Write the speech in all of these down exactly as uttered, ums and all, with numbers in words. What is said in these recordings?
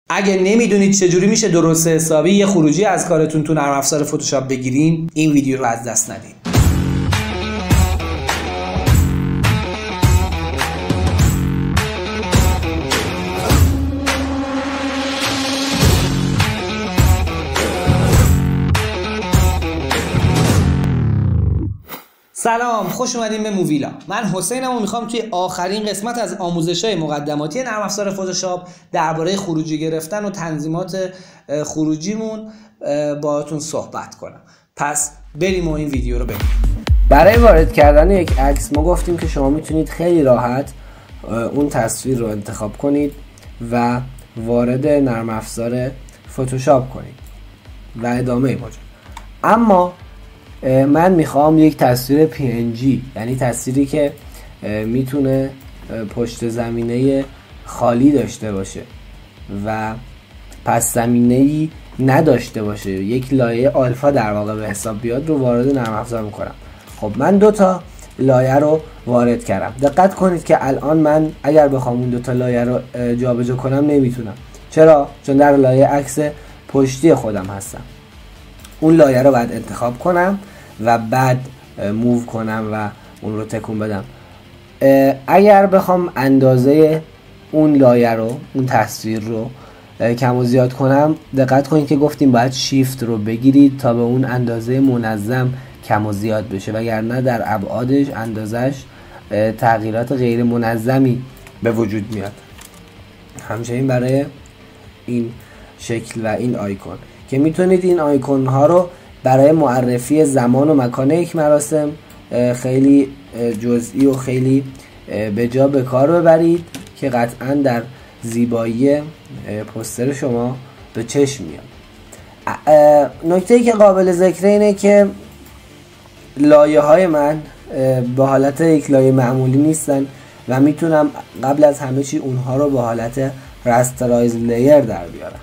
اگه نمیدونید چجوری میشه درست حسابی یه خروجی از کارتون تو نرم افزار فتوشاپ بگیرین، این ویدیو رو از دست ندید. سلام، خوش اومدین به موویلا. من حسینم و میخوام توی آخرین قسمت از آموزش‌های مقدماتی نرم افزار فتوشاپ درباره خروجی گرفتن و تنظیمات خروجیمون باهاتون صحبت کنم. پس بریم و این ویدیو رو ببینیم. برای وارد کردن یک عکس ما گفتیم که شما میتونید خیلی راحت اون تصویر رو انتخاب کنید و وارد نرم افزار فتوشاپ کنید و ادامه ماجرا. اما من میخوام یک تصویر پی ان جی، یعنی تصویری که میتونه پشت زمینه خالی داشته باشه و پس زمینه‌ای نداشته باشه، یک لایه آلفا در واقع به حساب بیاد، رو وارد نرم افزار میکنم. خب من دو تا لایه رو وارد کردم. دقت کنید که الان من اگر بخوام اون دو تا لایه رو جابجا کنم نمیتونم. چرا؟ چون در لایه عکس پشتی خودم هستم. اون لایه رو باید انتخاب کنم و بعد موو کنم و اون رو تکون بدم. اگر بخوام اندازه اون لایه رو، اون تصویر رو کم و زیاد کنم، دقت کنید که گفتیم باید شیفت رو بگیرید تا به اون اندازه منظم کم و زیاد بشه، وگرنه در ابعادش اندازش تغییرات غیر منظمی به وجود میاد. همچنین برای این شکل و این آیکون که میتونید این آیکون ها رو برای معرفی زمان و مکان یک مراسم خیلی جزئی و خیلی به جا به کار ببرید که قطعا در زیبایی پوستر شما به چشم میاد. نکته‌ای که قابل ذکر اینه که لایه های من به حالت یک لایه معمولی نیستن و میتونم قبل از همه چی اونها رو به حالت راسترایز لیر در بیارم.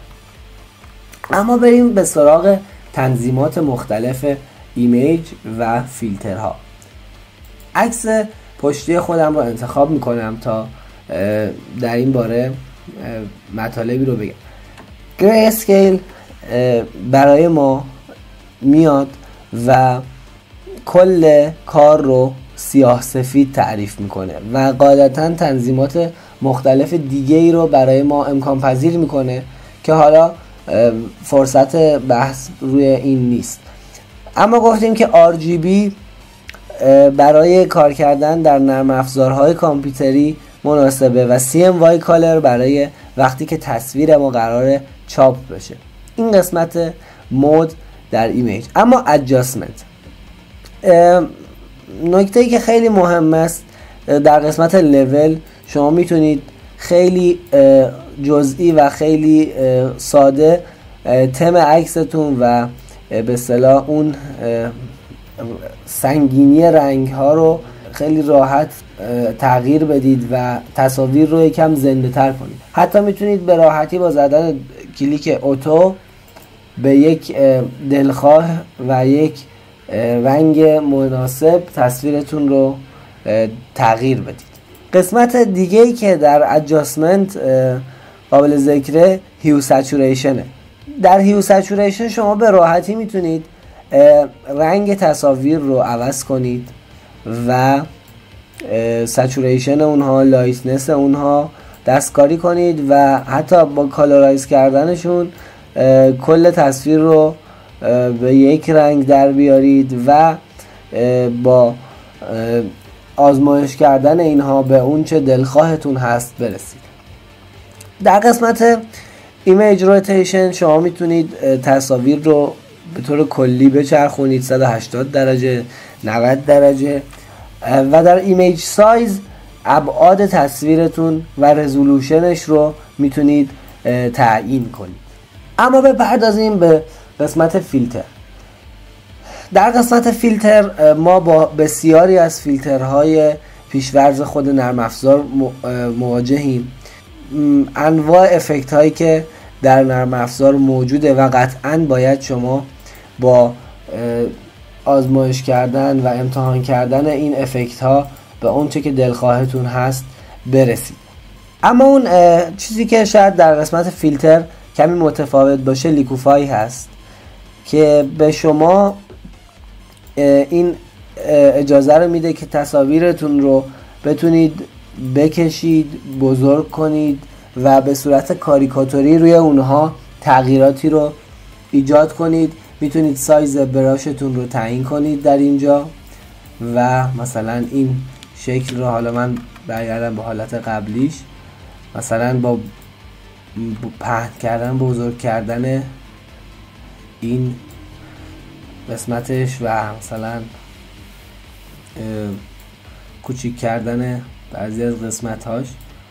اما بریم به سراغ تنظیمات مختلف ایمیج و فیلترها. عکس پشتی خودم رو انتخاب میکنم تا در این باره مطالبی رو بگم. گری اسکیل برای ما میاد و کل کار رو سیاه سفید تعریف میکنه و قاعدتا تنظیمات مختلف دیگه ای رو برای ما امکان پذیر میکنه که حالا فرصت بحث روی این نیست. اما گفتیم که آر جی بی برای کار کردن در نرم افزارهای کامپیوتری مناسبه و سی ام وای کالر برای وقتی که تصویر ما قراره چاپ بشه. این قسمت مود در ایمیج. اما ادجاستمنت، نکته‌ای که خیلی مهم است در قسمت لول، شما میتونید خیلی جزئی و خیلی ساده تم عکستون و به اصطلاح اون سنگینی رنگ ها رو خیلی راحت تغییر بدید و تصاویر رو یکم زنده تر کنید. حتی میتونید به راحتی با زدن کلیک اتو به یک دلخواه و یک رنگ مناسب تصویرتون رو تغییر بدید. قسمت دیگه‌ای که در ادجاستمنت قابل ذکره هیو سچوریشنه. در هیو سچوریشن شما به راحتی میتونید رنگ تصاویر رو عوض کنید و سچوریشن اونها، لایتنس اونها دستکاری کنید و حتی با کالرایز کردنشون کل تصویر رو به یک رنگ در بیارید و با آزمایش کردن اینها به اون چه دلخواهتون هست برسید. در قسمت ایمیج روتیشن شما میتونید تصاویر رو به طور کلی بچرخونید صد و هشتاد درجه، نود درجه و در ایمیج سایز ابعاد تصویرتون و رزولوشنش رو میتونید تعیین کنید. اما بپردازیم به قسمت فیلتر. در قسمت فیلتر ما با بسیاری از فیلترهای پیشورز خود نرم افزار مواجهیم. انواع افکت هایی که در نرم افزار موجوده و قطعاً باید شما با آزمایش کردن و امتحان کردن این افکت ها به اون چه که دلخواهتون هست برسید. اما اون چیزی که شاید در قسمت فیلتر کمی متفاوت باشه لیکوفای هست که به شما این اجازه رو میده که تصاویرتون رو بتونید بکشید، بزرگ کنید و به صورت کاریکاتوری روی اونها تغییراتی رو ایجاد کنید. میتونید سایز براشتون رو تعیین کنید در اینجا و مثلا این شکل رو، حالا من برگردم به حالت قبلیش، مثلا با پهن کردن، بزرگ کردن این قسمتش و مثلا کوچیک کردن بعضی از قسمتاش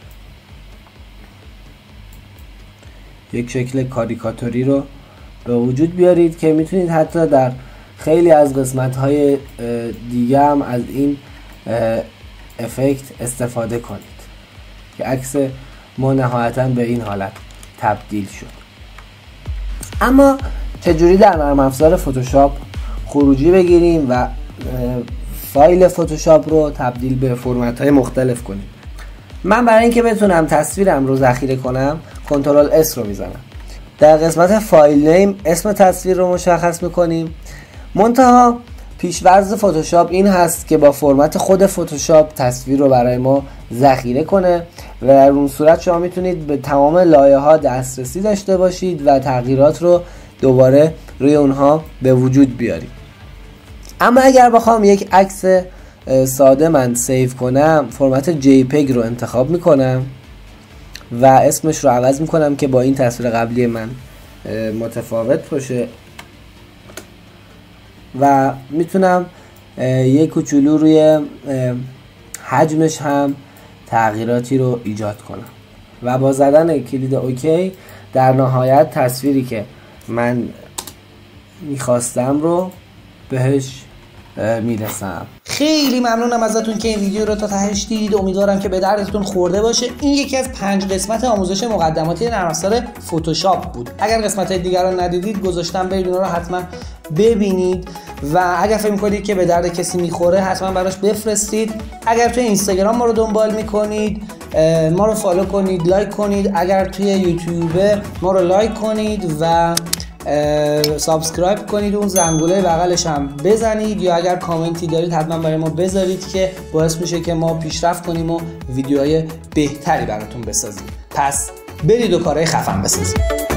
یک شکل کاریکاتوری رو به وجود بیارید که میتونید حتی در خیلی از قسمت‌های دیگه هم از این افکت استفاده کنید که عکس ما نهایتاً به این حالت تبدیل شد. اما چجوری در نرم افزار فتوشاپ خروجی بگیریم و فایل فتوشاپ رو تبدیل به فرمت‌های مختلف کنیم؟ من برای اینکه بتونم تصویرم رو ذخیره کنم کنترل اس رو میزنم. در قسمت فایل نیم اسم تصویر رو مشخص میکنیم. منتها پیش‌ورز فتوشاپ این هست که با فرمت خود فتوشاپ تصویر رو برای ما ذخیره کنه و در اون صورت شما میتونید به تمام لایه‌ها دسترسی داشته باشید و تغییرات رو دوباره روی اونها به وجود بیارید. اما اگر بخوام یک عکس ساده من سیو کنم، فرمت جی پگ رو انتخاب میکنم و اسمش رو عوض میکنم که با این تصویر قبلی من متفاوت باشه و میتونم یک کوچولو روی حجمش هم تغییراتی رو ایجاد کنم و با زدن کلید اوکی در نهایت تصویری که من میخواستم رو بهش میرسم. خیلی ممنونم ازتون که این ویدیو رو تا تهش دید. امیدوارم که به دردتون خورده باشه. این یکی از پنج قسمت آموزش مقدماتی نرم افزار فتوشاپ بود. اگر قسمت‌های دیگر رو ندیدید گذاشتم، برید اونها رو حتما ببینید و اگر فکر می‌کنید که به درد کسی میخوره حتما براش بفرستید. اگر توی اینستاگرام ما رو دنبال می‌کنید ما رو فالو کنید، لایک کنید. اگر توی یوتیوب ما رو لایک کنید و سابسکرایب کنید، اون زنگوله بغلش هم بزنید، یا اگر کامنتی دارید حتما برای ما بذارید که باعث میشه که ما پیشرفت کنیم و ویدیوهای بهتری براتون بسازیم. پس برید و کارهای خفن بسازید.